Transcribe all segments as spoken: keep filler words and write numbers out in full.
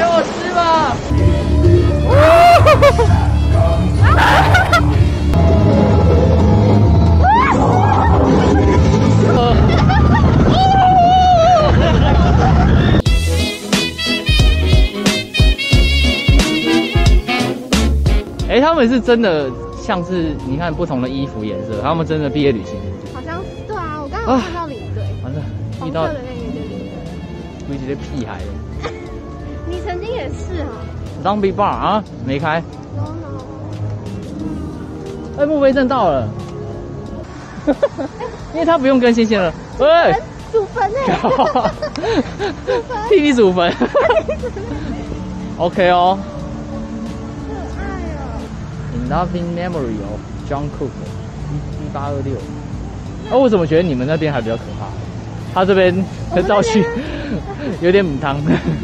给我吃吧！哎、欸，他们是真的像是你看不同的衣服颜色，他们真的毕业旅行。 好像是对啊，我刚刚有看到领队。 完了， 红色的那个就是领队。 估计这屁孩。 你曾经也是哈。 Zombie Bar 啊，没开。 No no。 哎，墓碑镇到了。因为他不用更新鲜了。喂， 祖坟哎。祖坟。 屁屁祖坟。OK 哦。Loving memory of John Cook， 一八二六。那我怎么觉得你们那边还比较可怕？他这边的造序有点母汤，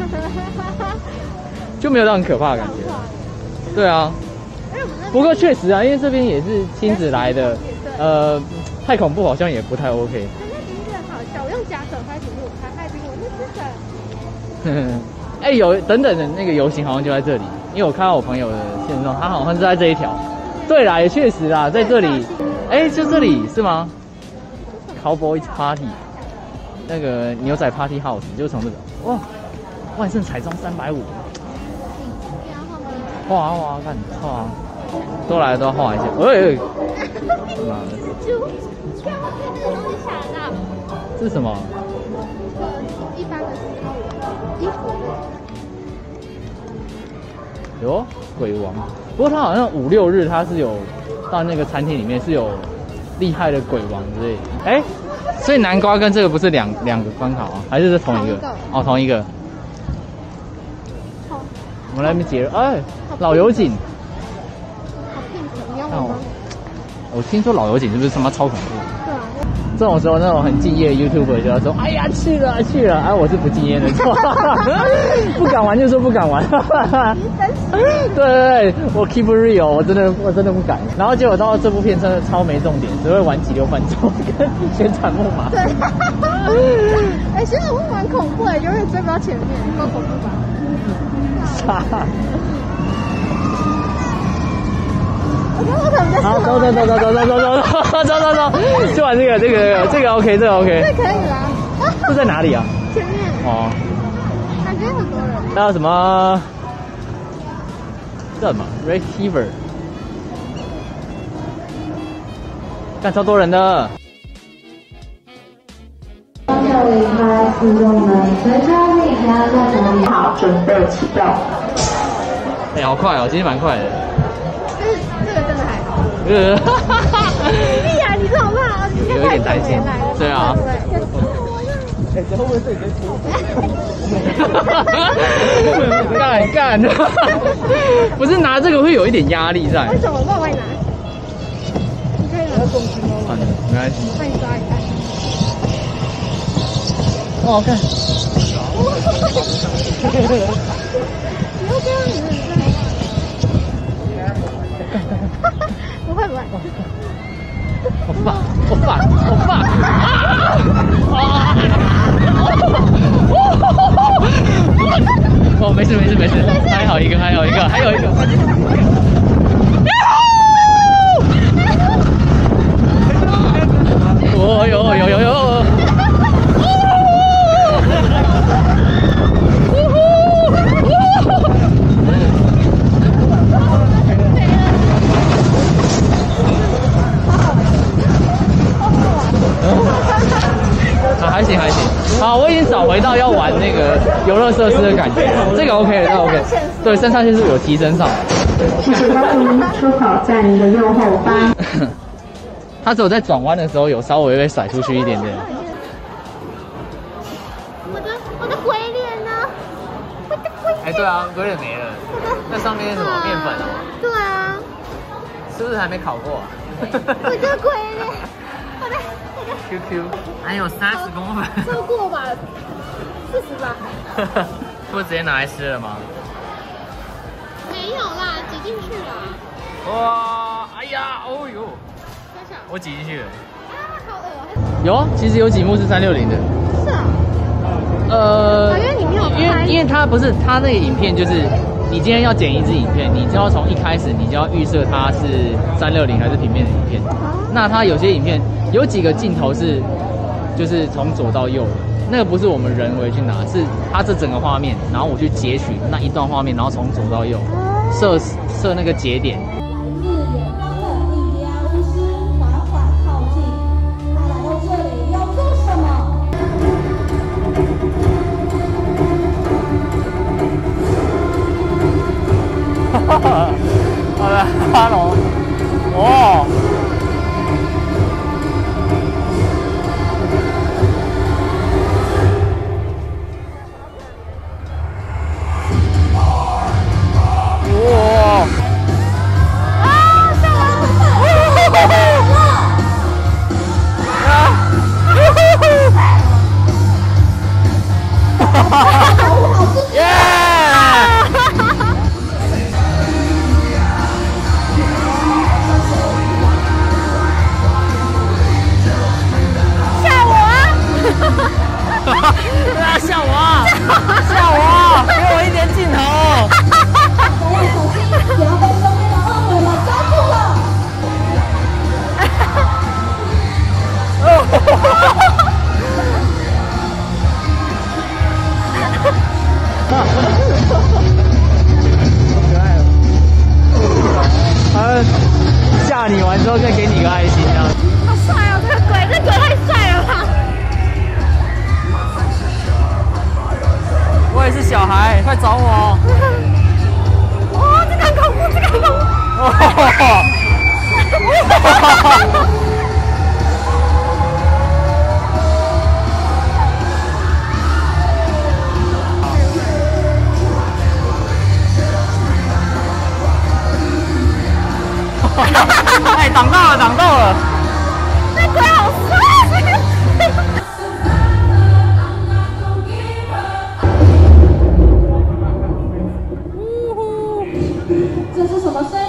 就没有到很可怕的感觉。对啊，不过确实啊，因为这边也是亲子来的，呃，太恐怖好像也不太 OK。 那名字很好笑，我用假手拍屏幕，拍拍屏幕，那是什？ 哎、欸，有等等的那个游行好像就在这里，因为我看到我朋友的线上，他好像是在这一条。对啦，也确实啦，在这里，哎、欸，就这里是吗 ？Cowboy Party， 那个牛仔 Party House 就从这个，哇，万圣彩妆三百五，画啊画啊，看画啊，都来了都要画一下，哎，妈的， 猪，看后面那个东西吓到， 这是什么？ 一般的衣服。 有鬼王，不过他好像五六日他是有到那个餐厅里面是有厉害的鬼王之类的。哎、欸，所以南瓜跟这个不是两两个关卡啊，还是是同一个？同一个哦，同一个。好，我们来边解哎，老油井。 好骗子，你要我吗？ 我听说老油井是不是他妈超恐怖？ 对啊。 这种时候，那种很敬业的 YouTuber 就要说：“哎呀，去了去了！”哎、啊，我是不敬业的，不敢玩就说不敢玩。对对对，我 keep real， 我真的我真的不敢。然后结果到这部片真的超没重点，只会玩急流分钟跟旋转木马。对。 哎、欸，旋转木马蛮恐怖哎，永远追不到前面，够恐怖吧？ 傻。 好， 走走走走走走走走走走走走，就玩这个这个这个 OK 这个 OK。 这可以啦。 这在哪里啊？ 前面。哦。感觉很多人。 还有什么？这什么 ？Red Fever。干超多人的。 要离开听众们，随车离开在哪里？好，准备启动。 哎、欸，好快哦，今天蛮快的。 这个真的还好。 呃， 屁啊！你这好怕啊！ 有一点担心。对啊。哎，会不会是你在出？干干！不是拿这个会有一点压力在。 为什么？我帮你拿。你可以拿重心哦。 好的，没关系。 那你抓一下。 哦，看。 你要这样子，你真的。不会不会， 我爸我爸我爸啊！哦，没事没事没事，还好一个还有一个还有一个。哦呦呦呦呦！啊，还行还行，好，我已经找回到要玩那个游乐设施的感觉，这个 OK 的，这个 OK， 对，肾上腺素有提升上。 谢谢光临，出口在您的右后方。 他只有在转弯的时候有稍微被甩出去一点点。 我的我的鬼脸呢？我的鬼脸。 哎，对啊，鬼脸没了。那上面是什么面粉哦？ 对啊。 是不是还没烤过啊？ 我的鬼脸，我的我的 Q Q 还有三十公分， 超过吧，四十吧。 不直接拿来吃了吗？ 没有啦，挤进去了。 哇，哎呀，哦呦，我挤进去了。 啊，好恶。 有啊，其实有几幕是三六零的。 是啊。 呃， 因为你没有因拍为因为它不是它那个影片就是。你今天要剪一支影片，你就要从一开始你就要预设它是三六零还是平面的影片。那它有些影片有几个镜头是就是从左到右的，那个不是我们人为去拿，是它这整个画面，然后我去截取那一段画面，然后从左到右设设那个节点。 自远方的印第安巫师缓缓靠近，他来到这里要做什么？ 哈哈，好的，哈喽，哦，哇， 啊，上来了！ 啊，哈哈哈！耶！啊！吓我啊！吓我啊！给我一点镜头！ 不要小心，不要被身边的恶鬼们抓住了！ 可爱了。他吓你完之后再给你个爱心，这样。 好帅哦，这个鬼，这鬼太帅了吧！ 我也是小孩，快找我！ 哦，这个很恐怖，这个很恐怖！ 哎，挡到了，挡到了！ 这鬼好帅！ 这是什么声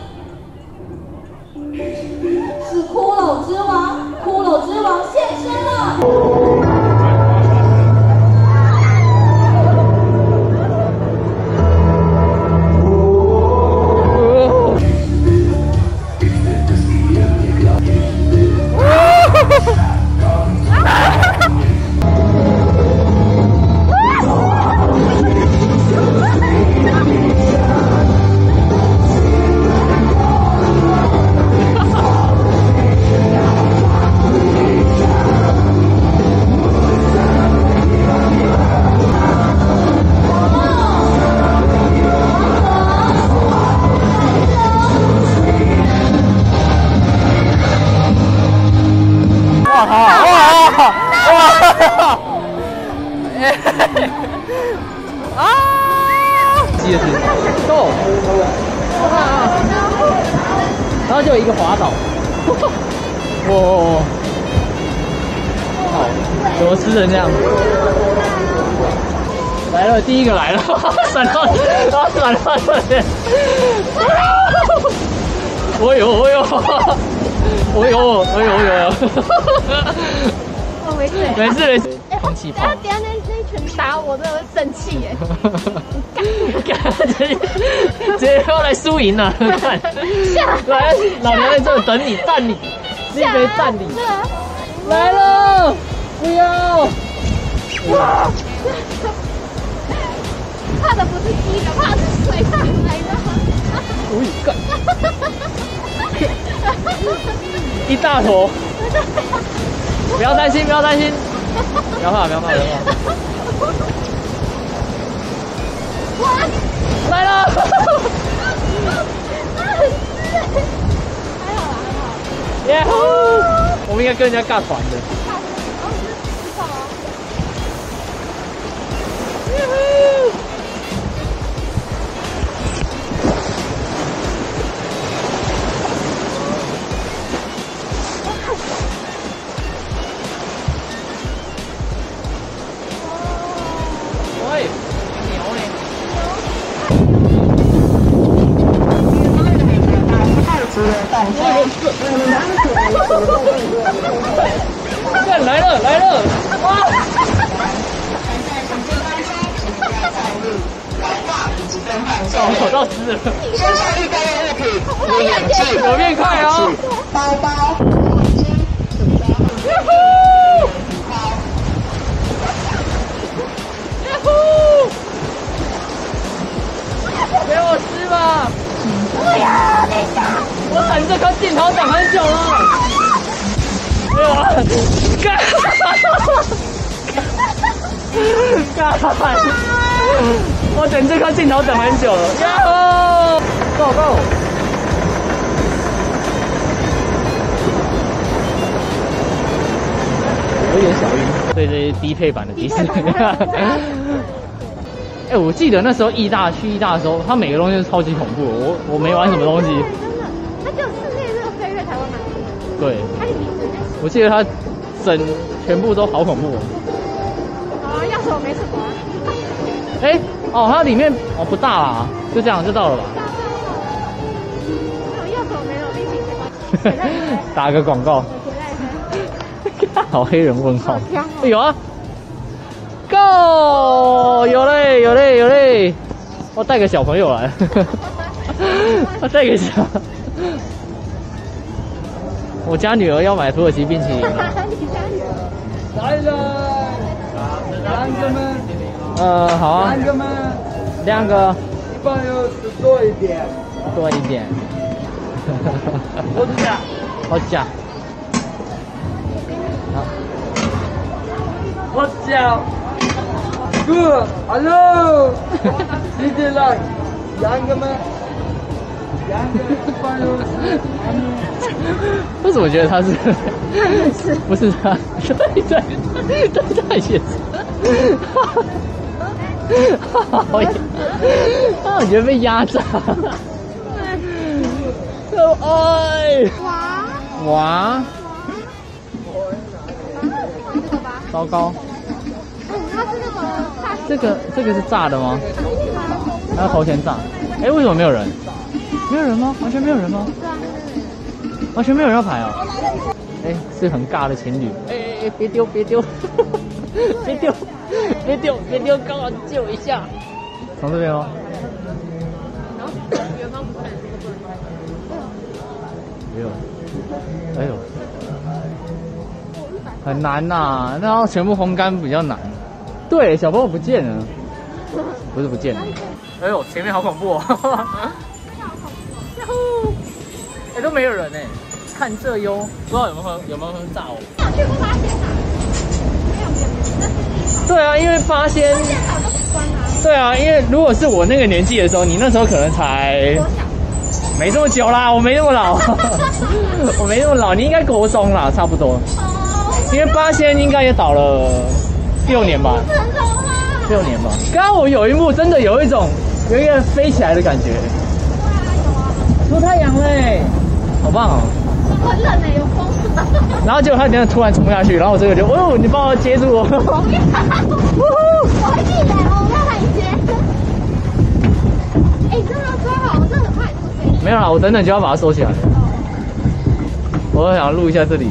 音？是骷髅之王，骷髅之王现身了！ 记得是 ，Go， 然后就有一个滑倒，哇，好，怎么吃成这样？来了，第一个来了，闪到，然后闪到这边，哦呦哦呦，哦呦哦呦哦呦， 我没事， 没事没事，空气炮。 等下那那一拳打我，真的会生气耶！ 干，直接直接要来输赢了，看，来，老娘在这等你，蛋你，这一杯蛋你，来了，不要！ 怕的不是鸡的，怕的是水上来的。 无语干，一大坨，不要担心，不要担心，不要怕，不要怕，不要怕。来了！还好啦，还好。耶呼！我们应该跟人家尬团的。耶呼！喂，牛嘞！看来了来了！哇！ 到湿了。 身上一般的物品，如眼镜、 有变快哦。 包包。 呀呼！呀呼！给我吃吧！不要那个！我等这颗镜头等很久了。没有啊！干！干！我等这颗镜头等很久了。呀吼 ！Go go！ 有点小晕，对，这是低配版的迪士尼。哎、欸，我记得那时候义大去义大的时候，它每个东西都超级恐怖。我我没玩什么东西。 真的，它只有室内那个飞跃才会蛮恐怖。 对。 它里面我记得它整全部都好恐怖。 好啊，钥匙我没什么啊。 哎、欸，哦，它里面哦不大啦，就这样就到了吧。 钥匙我没有，力气没关系。 打个广告。好黑人问号。欸、有啊。Go！ 有嘞，有嘞，有嘞！我带个小朋友来，我带个小，我家女儿要买土耳其冰淇淋了。来了，两个吗？呃，好啊。两个吗？两个。一般有多一点。多一点。我加。我加。好。我加。Good, hello. 你的来，两个吗？两个，为什么觉得他是？不是他？对对对，对他也是。好呀，啊，我觉得被压榨。哦哎。哇。哇。糟糕。它是那个。这个这个是炸的吗？还要投钱炸？哎、欸，为什么没有人？没有人吗？完全没有人吗？完全没有人要排啊！哎、欸，是很尬的情侣。哎哎哎，别丢别丢，别丢别丢别丢，刚好救一下。从这边哦。然后远方不是哎呦哎呦，很难呐、啊，那要全部烘干比较难。对，小朋友不见了，不是不见了。哎呦，前面好恐怖哦！哎，都没有人哎，看这哟，不知道有没有有没有人炸我？ 有去过八仙啊？没有没有，那是对啊，因为八仙。 八仙早就关了。 对啊，因为如果是我那个年纪的时候，你那时候可能才没这么久啦，我没那么老，我没那么老，你应该国中啦，差不多。因为八仙应该也倒了。六年吧，六年吧。刚刚我有一幕真的有一种有一个飞起来的感觉。对啊，有啊。出太阳嘞，好棒哦。 很冷哎，有风。 然后结果他等下突然冲下去，然后我这个就，哦，你帮我接住我。我会记得，我要帮你接。哎，真的要抓好，我真的很怕你这个飞。 没有啦，我等等就要把它收起来。我想录一下这里。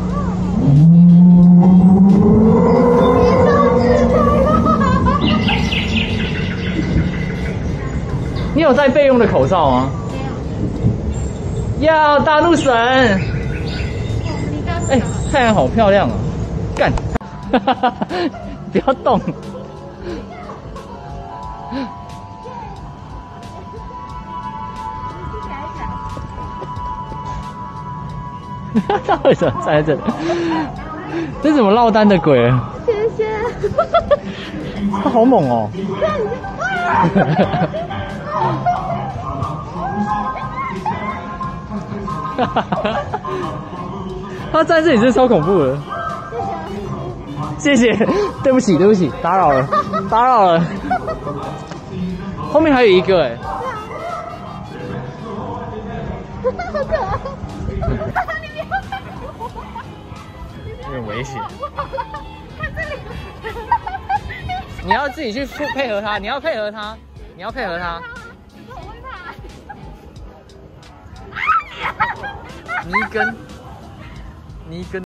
你有戴备用的口罩吗？没有。要大怒神！哎、欸，太阳好漂亮啊！干！不要动！他为什么站在这里？这是什么落单的鬼？ 谢谢。 他好猛哦！他站这里真的超恐怖的。谢谢，对不起，对不起，打扰了，打扰了。后面还有一个哎。 好可爱。 有点危险。你要自己去配合他，你要配合他，你要配合他。你一根，你一根。